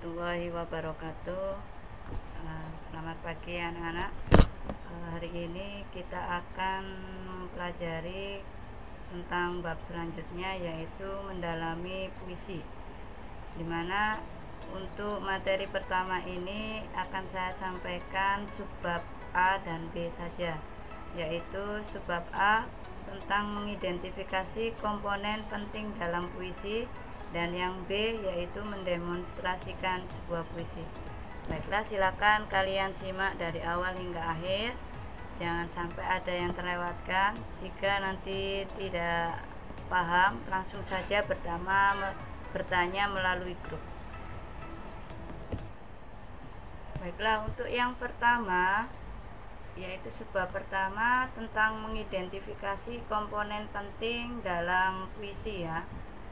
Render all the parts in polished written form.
warahmatullahi wabarakatuh. Selamat pagi anak-anak. Hari ini kita akan mempelajari tentang bab selanjutnya, yaitu mendalami puisi. Dimana untuk materi pertama ini akan saya sampaikan subbab A dan B saja, yaitu subbab A tentang mengidentifikasi komponen penting dalam puisi, dan yang B yaitu mendemonstrasikan sebuah puisi. Baiklah, silakan kalian simak dari awal hingga akhir, jangan sampai ada yang terlewatkan. Jika nanti tidak paham, langsung saja bertanya melalui grup. Baiklah, untuk yang pertama, yaitu subbab pertama tentang mengidentifikasi komponen penting dalam puisi ya.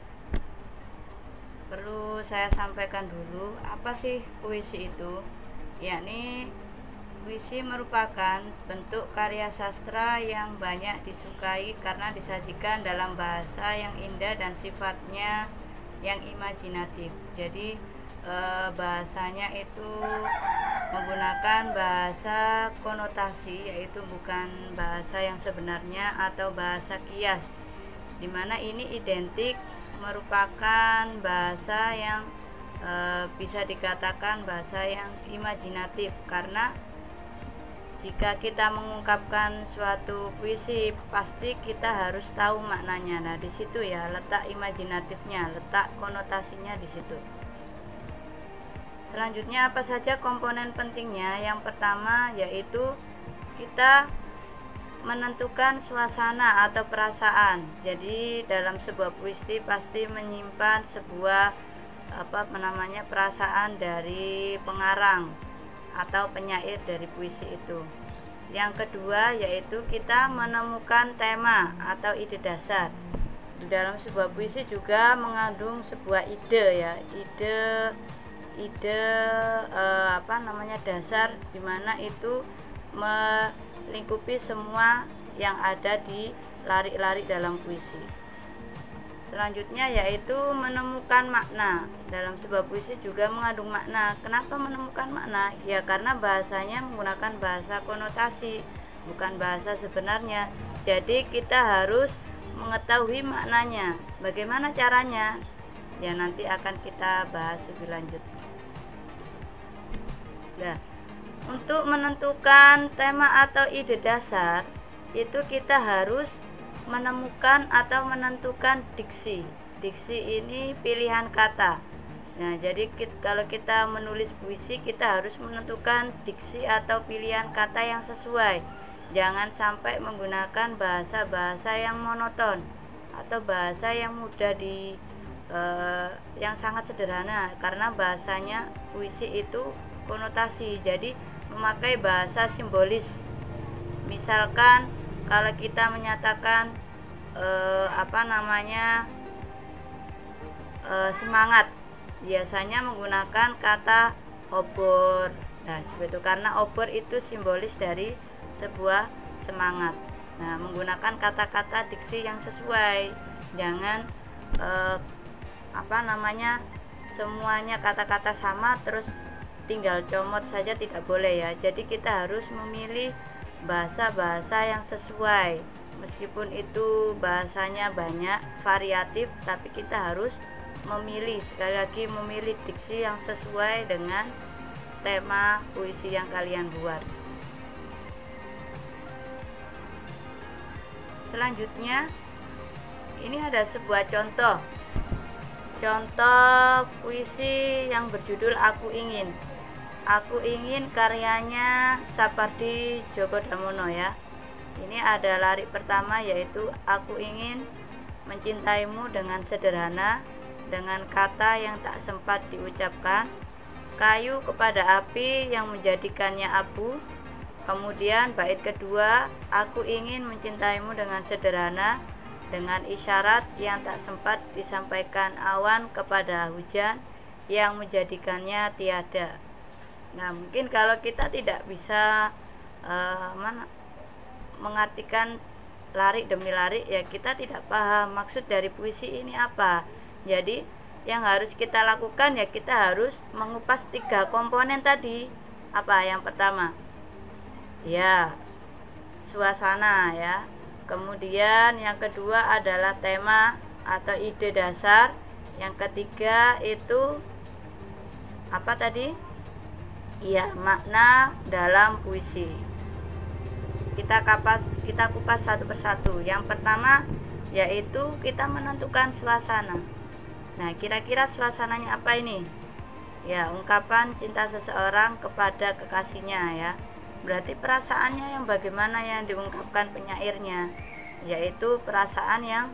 Perlu saya sampaikan dulu, apa sih puisi itu? Yakni puisi merupakan bentuk karya sastra yang banyak disukai karena disajikan dalam bahasa yang indah dan sifatnya yang imajinatif. Jadi bahasanya itu menggunakan bahasa konotasi, yaitu bukan bahasa yang sebenarnya atau bahasa kias, dimana ini identik merupakan bahasa yang bisa dikatakan bahasa yang imajinatif, karena jika kita mengungkapkan suatu puisi pasti kita harus tahu maknanya. Nah, di situ ya letak imajinatifnya, letak konotasinya di situ. Selanjutnya, apa saja komponen pentingnya? Yang pertama yaitu kita menentukan suasana atau perasaan. Jadi dalam sebuah puisi pasti menyimpan sebuah perasaan dari pengarang atau penyair dari puisi itu. Yang kedua yaitu kita menemukan tema atau ide dasar. Di dalam sebuah puisi juga mengandung sebuah ide ya, ide dasar, dimana itu melingkupi semua yang ada di larik-larik dalam puisi. Selanjutnya yaitu menemukan makna. Dalam sebuah puisi juga mengandung makna. Kenapa menemukan makna? Ya karena bahasanya menggunakan bahasa konotasi, bukan bahasa sebenarnya. Jadi kita harus mengetahui maknanya. Bagaimana caranya? Ya nanti akan kita bahas lebih lanjut. Nah, untuk menentukan tema atau ide dasar, itu kita harus menemukan atau menentukan diksi. Diksi ini pilihan kata. Nah, jadi kalau kita menulis puisi, kita harus menentukan diksi atau pilihan kata yang sesuai. Jangan sampai menggunakan bahasa-bahasa yang monoton atau bahasa yang mudah yang sangat sederhana, karena bahasanya puisi itu konotasi, jadi memakai bahasa simbolis. Misalkan kalau kita menyatakan semangat, biasanya menggunakan kata obor. Nah, seperti itu, karena obor itu simbolis dari sebuah semangat. Nah, menggunakan kata-kata diksi yang sesuai. Jangan semuanya kata-kata sama terus tinggal comot saja, tidak boleh ya. Jadi kita harus memilih bahasa-bahasa yang sesuai. Meskipun itu bahasanya banyak, variatif, tapi kita harus memilih, sekali lagi memilih diksi yang sesuai dengan tema puisi yang kalian buat. Selanjutnya, ini ada sebuah contoh puisi yang berjudul Aku Ingin. Aku Ingin karyanya Sapardi Djoko Damono ya. Ini ada larik pertama, yaitu aku ingin mencintaimu dengan sederhana, dengan kata yang tak sempat diucapkan, kayu kepada api yang menjadikannya abu. Kemudian bait kedua, aku ingin mencintaimu dengan sederhana, dengan isyarat yang tak sempat disampaikan awan kepada hujan yang menjadikannya tiada. Nah, mungkin kalau kita tidak bisa mengartikan larik demi larik, ya kita tidak paham maksud dari puisi ini apa. Jadi yang harus kita lakukan ya kita harus mengupas 3 komponen tadi. Apa yang pertama? Ya, suasana ya. Kemudian yang kedua adalah tema atau ide dasar. Yang ketiga itu apa tadi? Ya, makna dalam puisi. Kita kupas satu persatu. Yang pertama yaitu kita menentukan suasana. Nah, kira-kira suasananya apa ini? Ya, ungkapan cinta seseorang kepada kekasihnya ya. Berarti perasaannya yang bagaimana yang diungkapkan penyairnya, yaitu perasaan yang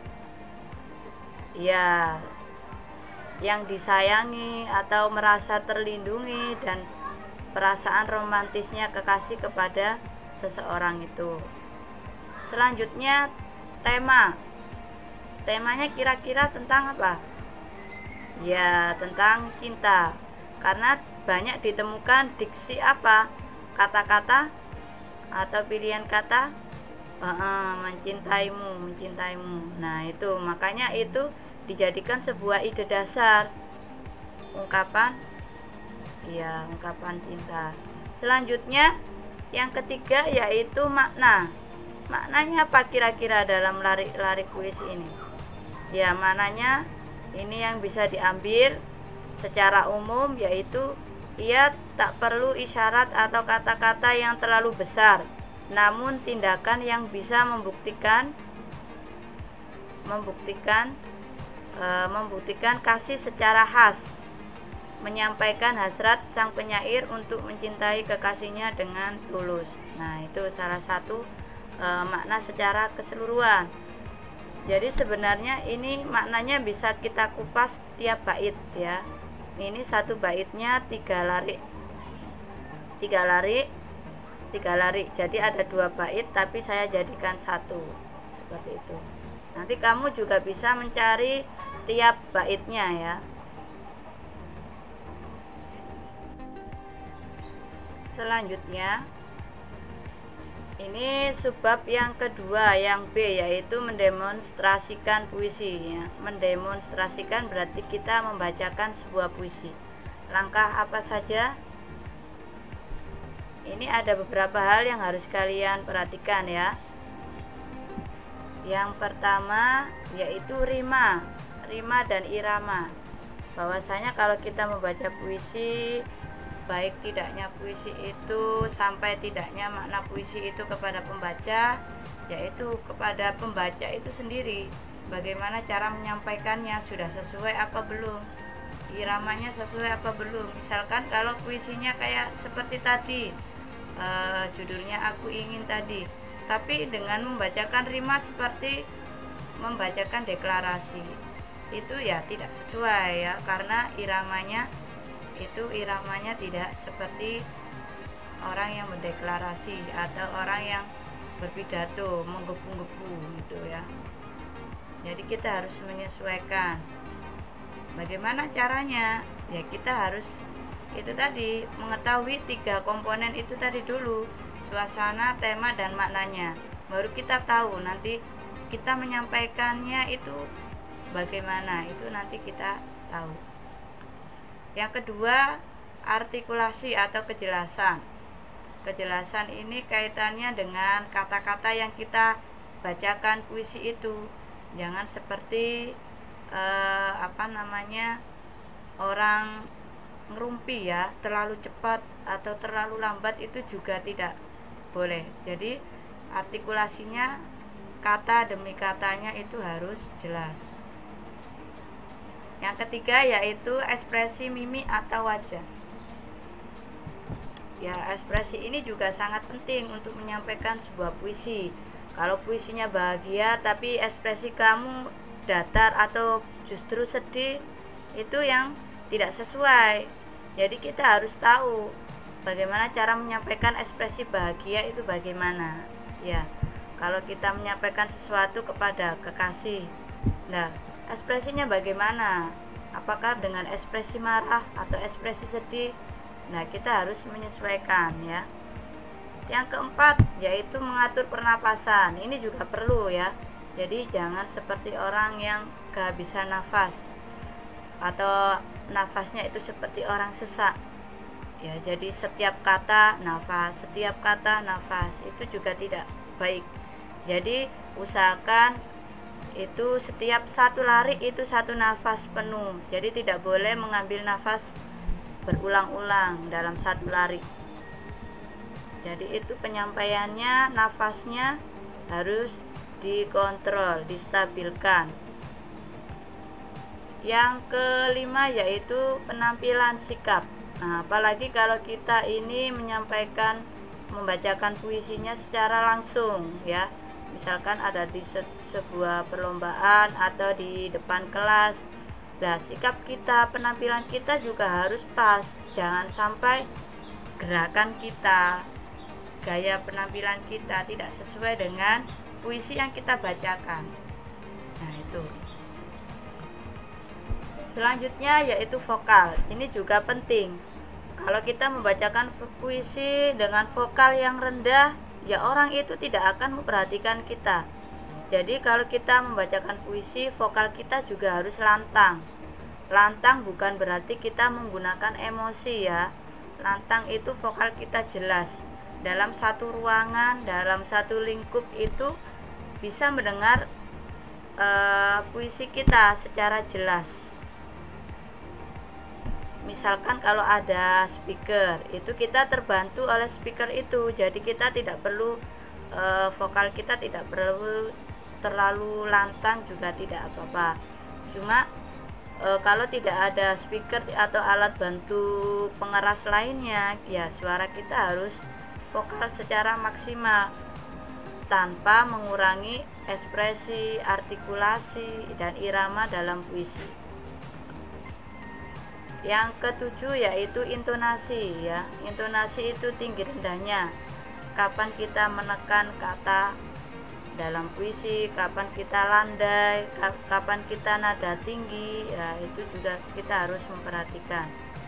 ya yang disayangi atau merasa terlindungi dan perasaan romantisnya kekasih kepada seseorang itu. Selanjutnya temanya kira-kira tentang apa? Ya, tentang cinta. Karena banyak ditemukan diksi apa? Kata-kata atau pilihan kata mencintaimu. Nah, itu makanya itu dijadikan sebuah ide dasar ungkapan cinta. Selanjutnya yang ketiga yaitu makna. Maknanya apa kira-kira dalam larik puisi ini? Ya, maknanya ini yang bisa diambil secara umum, yaitu ia tak perlu isyarat atau kata-kata yang terlalu besar, namun tindakan yang bisa membuktikan kasih secara khas, menyampaikan hasrat sang penyair untuk mencintai kekasihnya dengan tulus. Nah, itu salah satu makna secara keseluruhan. Jadi sebenarnya ini maknanya bisa kita kupas tiap bait ya. Ini satu baitnya 3 larik. Jadi ada 2 bait tapi saya jadikan satu. Seperti itu. Nanti kamu juga bisa mencari tiap baitnya ya. Selanjutnya ini subbab yang kedua, yang B, yaitu mendemonstrasikan puisi ya. Mendemonstrasikan berarti kita membacakan sebuah puisi. Langkah apa saja? Ini ada beberapa hal yang harus kalian perhatikan ya. Yang pertama yaitu rima dan irama. Bahwasanya kalau kita membaca puisi, baik tidaknya puisi itu sampai tidaknya makna puisi itu kepada pembaca, yaitu kepada pembaca itu sendiri, bagaimana cara menyampaikannya, sudah sesuai apa belum, iramanya sesuai apa belum. Misalkan kalau puisinya kayak seperti tadi judulnya Aku Ingin tadi, tapi dengan membacakan rima seperti membacakan deklarasi, itu ya tidak sesuai ya, karena iramanya tidak seperti orang yang mendeklarasi atau orang yang berpidato menggebu-gebu gitu ya. Jadi kita harus menyesuaikan. Bagaimana caranya? Ya kita harus itu tadi mengetahui 3 komponen itu tadi dulu, suasana, tema dan maknanya. Baru kita tahu nanti kita menyampaikannya itu bagaimana, itu nanti kita tahu. Yang kedua, artikulasi atau kejelasan. Kejelasan ini kaitannya dengan kata-kata yang kita bacakan puisi itu. Jangan seperti orang ngerumpi ya, terlalu cepat atau terlalu lambat, itu juga tidak boleh. Jadi artikulasinya, kata demi katanya itu harus jelas. Yang ketiga yaitu ekspresi mimik atau wajah. Ya, ekspresi ini juga sangat penting untuk menyampaikan sebuah puisi. Kalau puisinya bahagia tapi ekspresi kamu datar atau justru sedih, itu yang tidak sesuai. Jadi kita harus tahu bagaimana cara menyampaikan ekspresi bahagia itu bagaimana. Ya, kalau kita menyampaikan sesuatu kepada kekasih, nah ekspresinya bagaimana? Apakah dengan ekspresi marah atau ekspresi sedih? Nah, kita harus menyesuaikan ya. Yang keempat yaitu mengatur pernapasan. Ini juga perlu ya. Jadi jangan seperti orang yang kehabisan nafas. atau nafasnya itu seperti orang sesak ya. Jadi setiap kata nafas, setiap kata nafas, itu juga tidak baik. Jadi usahakan itu setiap satu lari itu satu nafas penuh. Jadi tidak boleh mengambil nafas berulang-ulang dalam satu lari. Jadi itu penyampaiannya, nafasnya harus dikontrol, distabilkan. Yang kelima yaitu penampilan sikap. Nah, apalagi kalau kita ini menyampaikan, membacakan puisinya secara langsung ya. Misalkan ada di sebuah perlombaan atau di depan kelas. Nah, sikap kita, penampilan kita juga harus pas. Jangan sampai gerakan kita, gaya penampilan kita tidak sesuai dengan puisi yang kita bacakan. Nah, itu. Selanjutnya yaitu vokal. Ini juga penting. Kalau kita membacakan puisi dengan vokal yang rendah, ya orang itu tidak akan memperhatikan kita. Jadi kalau kita membacakan puisi, vokal kita juga harus lantang. Lantang bukan berarti kita menggunakan emosi ya. Lantang itu vokal kita jelas. Dalam satu ruangan, dalam satu lingkup itu bisa mendengar puisi kita secara jelas. Misalkan kalau ada speaker, itu kita terbantu oleh speaker itu. Jadi kita tidak perlu vokal kita tidak perlu terlalu lantang, juga tidak apa-apa. Cuma kalau tidak ada speaker atau alat bantu pengeras lainnya, ya suara kita harus vokal secara maksimal tanpa mengurangi ekspresi, artikulasi, dan irama dalam puisi. Yang ketujuh yaitu intonasi ya. Intonasi itu tinggi rendahnya. Kapan kita menekan kata dalam puisi, kapan kita landai, kapan kita nada tinggi, ya itu juga kita harus memperhatikan.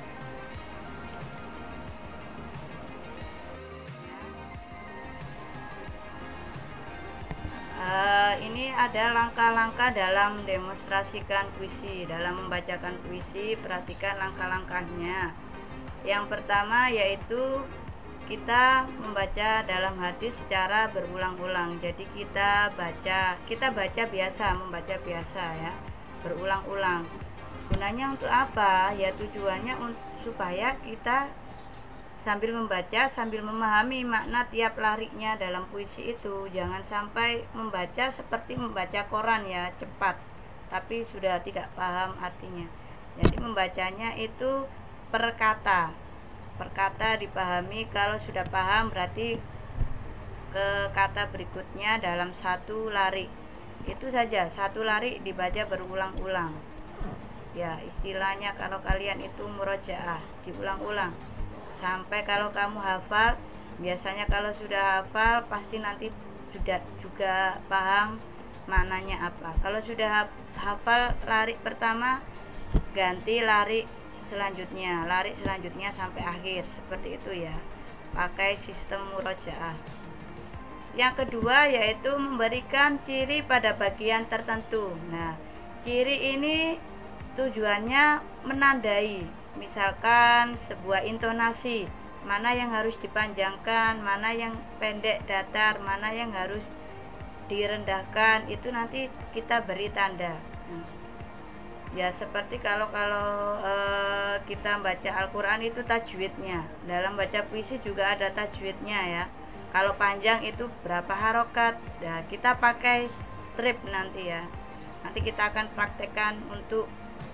Ini ada langkah-langkah dalam mendemonstrasikan puisi. Dalam membacakan puisi, perhatikan langkah-langkahnya. Yang pertama yaitu kita membaca dalam hati secara berulang-ulang. Jadi kita baca biasa, membaca biasa ya, berulang-ulang. Gunanya untuk apa? Ya tujuannya supaya kita sambil membaca, sambil memahami makna tiap lariknya dalam puisi itu. Jangan sampai membaca seperti membaca koran ya, cepat, tapi sudah tidak paham artinya. Jadi membacanya itu per kata. Per kata dipahami, kalau sudah paham berarti ke kata berikutnya dalam satu lari. Itu saja, satu lari dibaca berulang-ulang. Ya, istilahnya kalau kalian itu murojaah, diulang-ulang. Sampai kalau kamu hafal, biasanya kalau sudah hafal pasti nanti sudah juga paham maknanya apa. Kalau sudah hafal lari pertama, ganti lari selanjutnya sampai akhir, seperti itu ya, pakai sistem murojaah. Yang kedua yaitu memberikan ciri pada bagian tertentu. Nah, ciri ini tujuannya menandai, misalkan sebuah intonasi, mana yang harus dipanjangkan, mana yang pendek datar, mana yang harus direndahkan, itu nanti kita beri tanda. Ya seperti kalau kita baca Al-Quran itu tajwidnya. Dalam baca puisi juga ada tajwidnya ya. Kalau panjang itu berapa harokat. Nah, kita pakai strip nanti ya. Nanti kita akan praktekkan untuk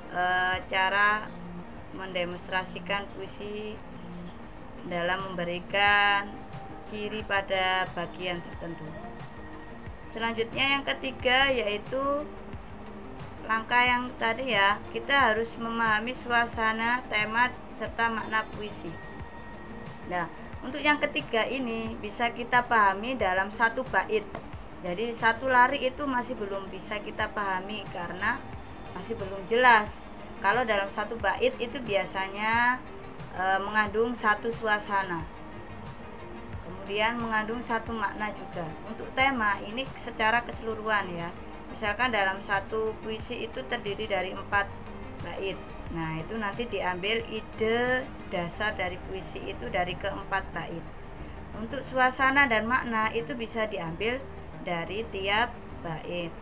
cara mendemonstrasikan puisi dalam memberikan ciri pada bagian tertentu. Selanjutnya yang ketiga yaitu langkah yang tadi ya, kita harus memahami suasana, tema, serta makna puisi. Nah, untuk yang ketiga ini bisa kita pahami dalam satu bait. Jadi satu lari itu masih belum bisa kita pahami karena masih belum jelas. Kalau dalam satu bait itu biasanya mengandung satu suasana, kemudian mengandung satu makna juga. Untuk tema ini secara keseluruhan ya. Misalkan dalam satu puisi itu terdiri dari 4 bait. Nah, itu nanti diambil ide dasar dari puisi itu dari keempat bait. Untuk suasana dan makna itu bisa diambil dari tiap bait.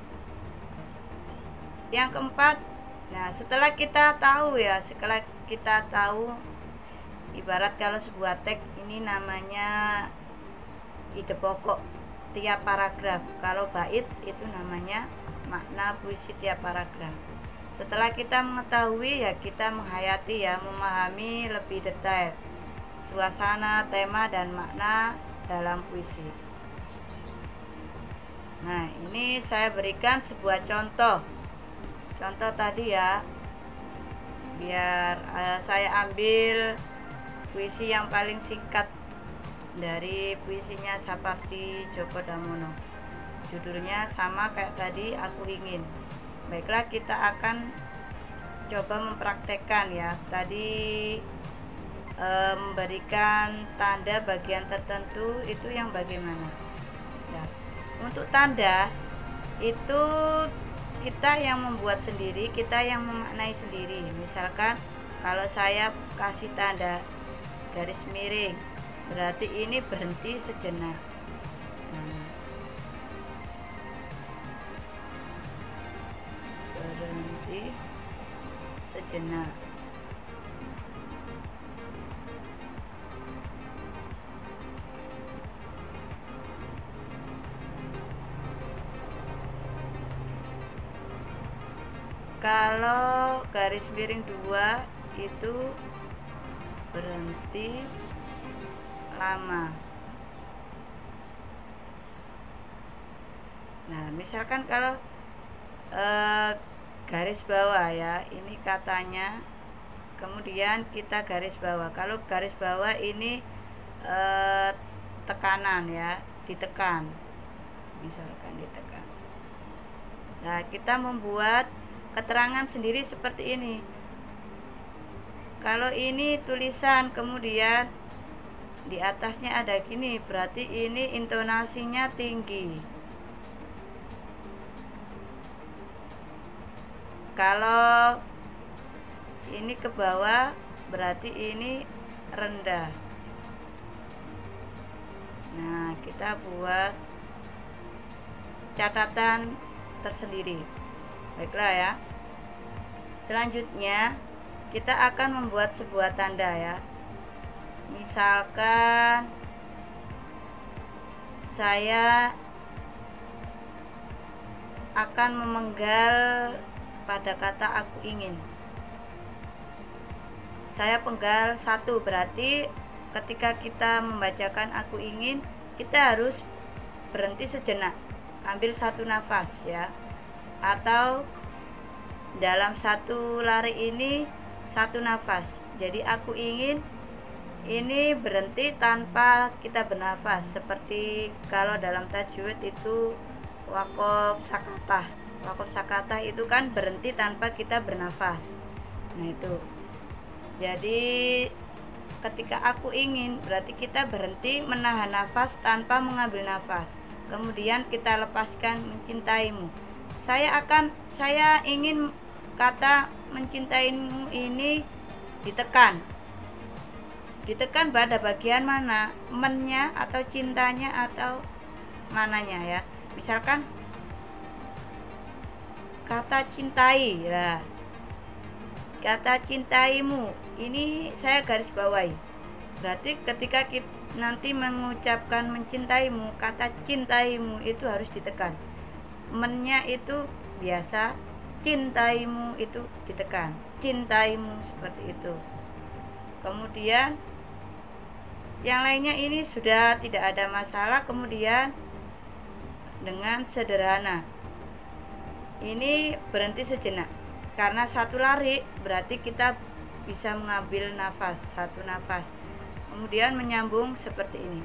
Yang keempat, nah setelah kita tahu ibarat kalau sebuah teks ini namanya ide pokok tiap paragraf, kalau bait itu namanya makna puisi tiap paragraf. Setelah kita mengetahui, ya kita menghayati, ya memahami lebih detail suasana, tema, dan makna dalam puisi. Nah, ini saya berikan sebuah contoh tadi ya, biar saya ambil puisi yang paling singkat dari puisinya Sapardi Djoko Damono. Judulnya sama kayak tadi, Aku Ingin. Baiklah, kita akan coba mempraktekkan ya. Tadi memberikan tanda bagian tertentu itu yang bagaimana. Nah, untuk tanda itu kita yang membuat sendiri, kita yang memaknai sendiri. Misalkan kalau saya kasih tanda garis miring, berarti ini berhenti sejenak. Berhenti sejenak. Kalau garis miring 2 itu berhenti lama. Nah, misalkan kalau garis bawah ya, ini katanya, kemudian kita garis bawah. Kalau garis bawah ini tekanan ya, ditekan, misalkan ditekan. Nah, kita membuat keterangan sendiri seperti ini. Kalau ini tulisan, kemudian di atasnya ada gini, berarti ini intonasinya tinggi. Kalau ini ke bawah, berarti ini rendah. Nah, kita buat catatan tersendiri. Baiklah ya. Selanjutnya kita akan membuat sebuah tanda ya. Misalkan saya akan memenggal pada kata aku ingin. Saya penggal 1, berarti ketika kita membacakan aku ingin, kita harus berhenti sejenak, ambil 1 nafas ya, atau dalam 1 lari ini 1 nafas. Jadi aku ingin ini berhenti tanpa kita bernafas, seperti kalau dalam tajwid itu waqaf sakatah. Waqaf sakatah itu kan berhenti tanpa kita bernafas. Nah itu. Jadi ketika aku ingin, berarti kita berhenti menahan nafas tanpa mengambil nafas. Kemudian kita lepaskan mencintaimu. Saya ingin kata mencintaimu ini ditekan. Ditekan pada bagian mana? Mennya atau cintanya atau mananya ya. Misalkan kata cintai lah. Kata cintaimu ini saya garis bawahi. Berarti ketika kita nanti mengucapkan mencintaimu, kata cintaimu itu harus ditekan. Mennya itu biasa, cintaimu itu ditekan. Cintaimu seperti itu. Kemudian yang lainnya ini sudah tidak ada masalah. Kemudian dengan sederhana ini berhenti sejenak, karena 1 lari berarti kita bisa mengambil nafas, 1 nafas, kemudian menyambung seperti ini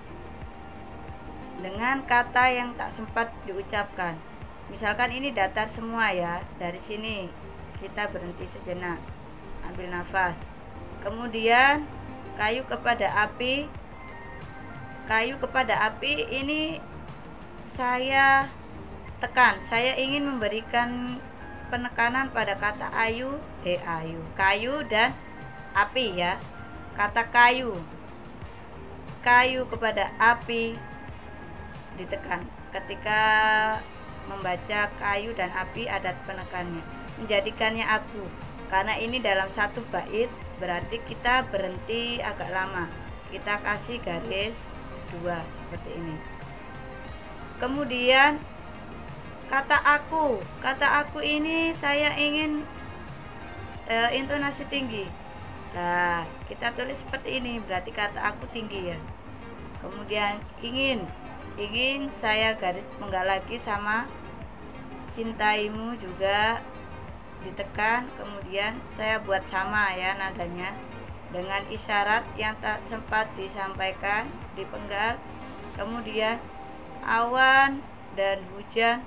dengan kata yang tak sempat diucapkan. Misalkan ini datar semua ya, dari sini kita berhenti sejenak, ambil nafas, kemudian kayu kepada api. Kayu kepada api ini saya tekan, saya ingin memberikan penekanan pada kata kayu dan api ya. Kata kayu kepada api ditekan. Ketika membaca kayu dan api ada penekannya, menjadikannya abu. Karena ini dalam satu bait, berarti kita berhenti agak lama, kita kasih garis 2 seperti ini. Kemudian kata aku ini saya ingin intonasi tinggi. Nah, kita tulis seperti ini, berarti kata aku tinggi ya. Kemudian ingin saya garis penggal lagi sama cintaimu juga ditekan. Kemudian saya buat sama ya nadanya dengan isyarat yang tak sempat disampaikan dipenggal. Kemudian awan dan hujan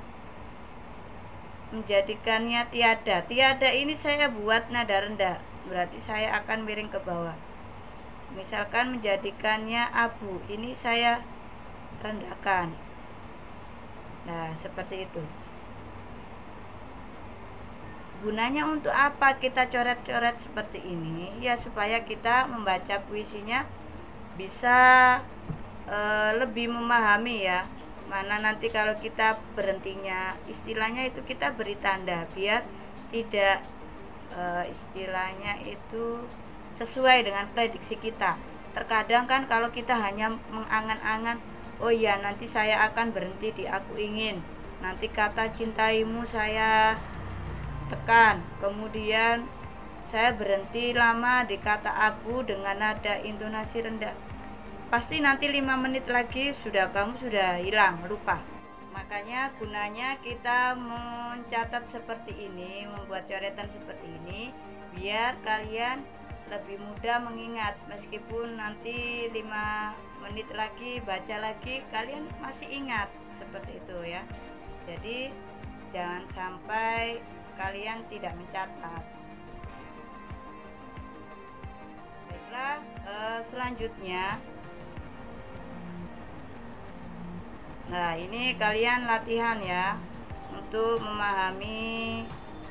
menjadikannya tiada ini saya buat nada rendah, berarti saya akan miring ke bawah. Misalkan menjadikannya abu, ini saya rendahkan. Nah, seperti itu. Gunanya untuk apa kita coret-coret seperti ini? Ya supaya kita membaca puisinya bisa lebih memahami ya. Mana nanti kalau kita berhentinya, istilahnya itu kita beri tanda biar tidak istilahnya itu sesuai dengan prediksi kita. Terkadang kan kalau kita hanya mengangan-angan, oh iya nanti saya akan berhenti di aku ingin, nanti kata cintaimu saya tekan, kemudian saya berhenti lama di kata abu dengan nada intonasi rendah, pasti nanti 5 menit lagi kamu sudah hilang, lupa. Makanya gunanya kita mencatat seperti ini, membuat coretan seperti ini biar kalian lebih mudah mengingat. Meskipun nanti 5 menit lagi baca lagi kalian masih ingat, seperti itu ya. Jadi jangan sampai kalian tidak mencatat. Baiklah, selanjutnya, nah ini kalian latihan ya untuk memahami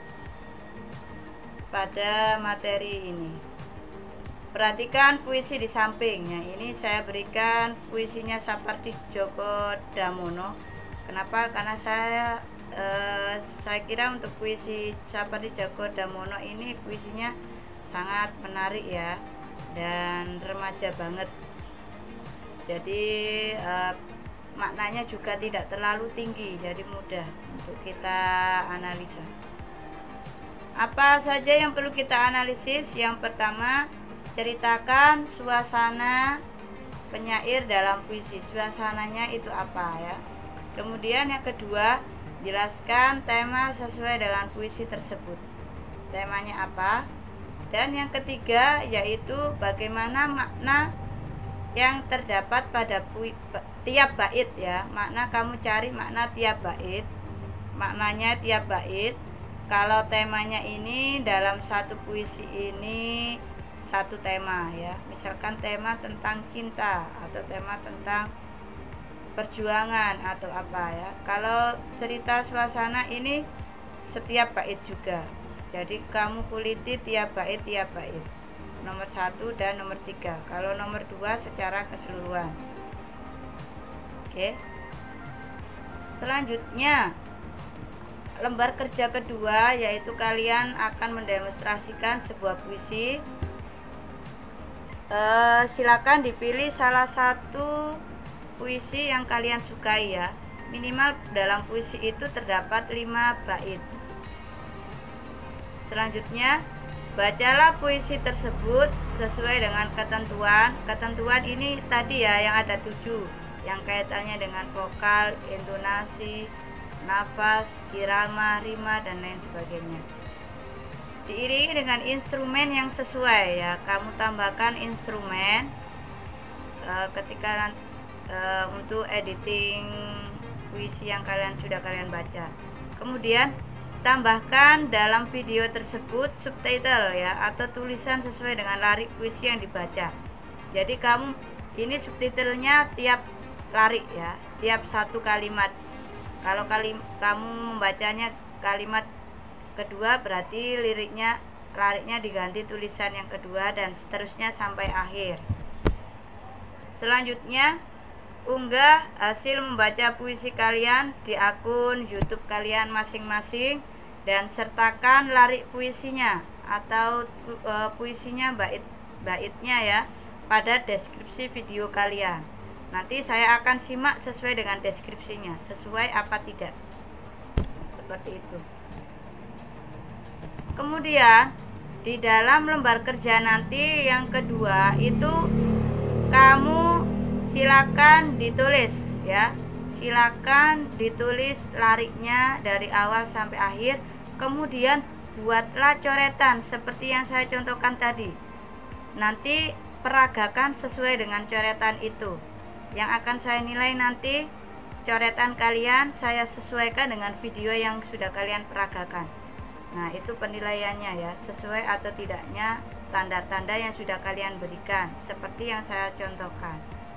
pada materi ini. Perhatikan puisi di sampingnya. Ini saya berikan puisinya Sapardi Djoko Damono. Kenapa? Karena saya kira untuk puisi Sapardi Djoko Damono ini puisinya sangat menarik ya, dan remaja banget. Jadi maknanya juga tidak terlalu tinggi, jadi mudah untuk kita analisa. Apa saja yang perlu kita analisis? Yang pertama, ceritakan suasana penyair dalam puisi. Suasananya itu apa ya? Kemudian yang kedua, jelaskan tema sesuai dengan puisi tersebut. Temanya apa? Dan yang ketiga yaitu bagaimana makna yang terdapat pada tiap bait ya. Makna kamu cari makna tiap bait. Maknanya tiap bait. Kalau temanya ini dalam satu puisi ini satu tema ya, misalkan tema tentang cinta atau tema tentang perjuangan atau apa ya. Kalau cerita suasana ini setiap bait juga, jadi kamu kuliti tiap bait nomor 1 dan nomor 3. Kalau nomor 2 secara keseluruhan. Oke, selanjutnya lembar kerja kedua, yaitu kalian akan mendemonstrasikan sebuah puisi. Silakan dipilih salah satu puisi yang kalian sukai ya. Minimal dalam puisi itu terdapat 5 bait. Selanjutnya, bacalah puisi tersebut sesuai dengan ketentuan. Ketentuan ini tadi ya yang ada 7, yang kaitannya dengan vokal, intonasi, nafas, irama, rima, dan lain sebagainya. Diiringi dengan instrumen yang sesuai ya. Kamu tambahkan instrumen ketika untuk editing puisi yang sudah kalian baca. Kemudian tambahkan dalam video tersebut subtitle ya, atau tulisan sesuai dengan larik puisi yang dibaca. Jadi kamu ini subtitlenya tiap larik ya, tiap satu kalimat. Kalau kamu membacanya kalimat kedua berarti liriknya diganti tulisan yang kedua, dan seterusnya sampai akhir. Selanjutnya, unggah hasil membaca puisi kalian di akun YouTube kalian masing-masing dan sertakan lirik puisinya atau puisinya bait-baitnya ya pada deskripsi video kalian. Nanti saya akan simak sesuai dengan deskripsinya, sesuai apa tidak. Seperti itu. Kemudian di dalam lembar kerja nanti yang kedua itu kamu silakan ditulis ya. Silakan ditulis liriknya dari awal sampai akhir. Kemudian buatlah coretan seperti yang saya contohkan tadi. Nanti peragakan sesuai dengan coretan itu. Yang akan saya nilai nanti coretan kalian saya sesuaikan dengan video yang sudah kalian peragakan. Nah, itu penilaiannya ya, sesuai atau tidaknya tanda-tanda yang sudah kalian berikan, seperti yang saya contohkan.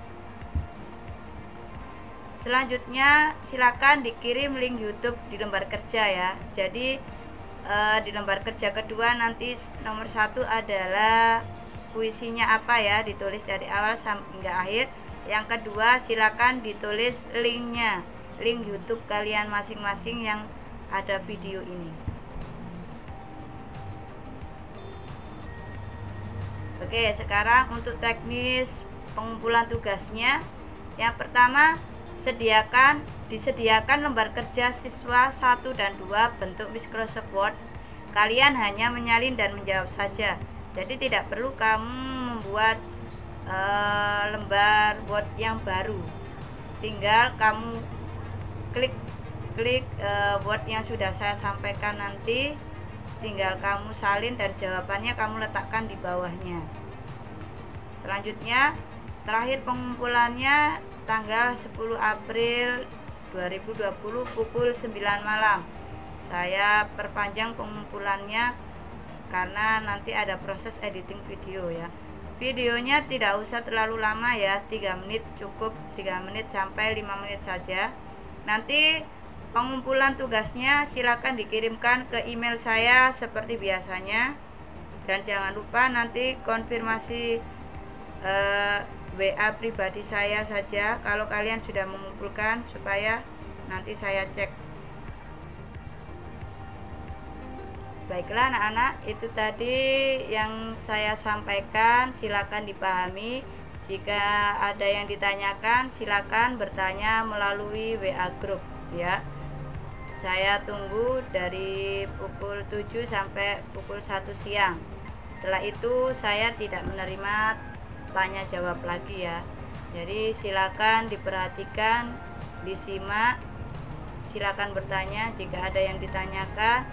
Selanjutnya, silakan dikirim link YouTube di lembar kerja ya. Jadi di lembar kerja kedua nanti nomor 1 adalah puisinya apa ya, ditulis dari awal hingga akhir. Yang kedua, silakan ditulis linknya, link YouTube kalian masing-masing yang ada video ini. Oke, sekarang untuk teknis pengumpulan tugasnya. Yang pertama, disediakan lembar kerja siswa 1 dan 2 bentuk Microsoft Word. Kalian hanya menyalin dan menjawab saja. Jadi tidak perlu kamu membuat lembar Word yang baru. Tinggal kamu klik Word yang sudah saya sampaikan nanti. Tinggal kamu salin dan jawabannya kamu letakkan di bawahnya. Selanjutnya, terakhir pengumpulannya tanggal 10 April 2020 pukul 9 malam. Saya perpanjang pengumpulannya karena nanti ada proses editing video ya. Videonya tidak usah terlalu lama ya, 3 menit cukup, 3 menit sampai 5 menit saja. Nanti pengumpulan tugasnya silakan dikirimkan ke email saya seperti biasanya. Dan jangan lupa nanti konfirmasi WA pribadi saya saja kalau kalian sudah mengumpulkan, supaya nanti saya cek. Baiklah anak-anak, itu tadi yang saya sampaikan, silakan dipahami. Jika ada yang ditanyakan, silakan bertanya melalui WA group ya. Saya tunggu dari pukul 7 sampai pukul 1 siang. Setelah itu saya tidak menerima tanya jawab lagi ya. Jadi silakan diperhatikan, disimak, silakan bertanya jika ada yang ditanyakan.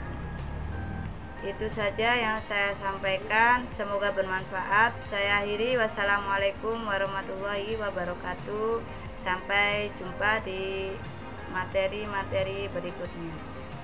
Itu saja yang saya sampaikan, semoga bermanfaat. Saya akhiri, wassalamualaikum warahmatullahi wabarakatuh. Sampai jumpa di materi-materi berikutnya.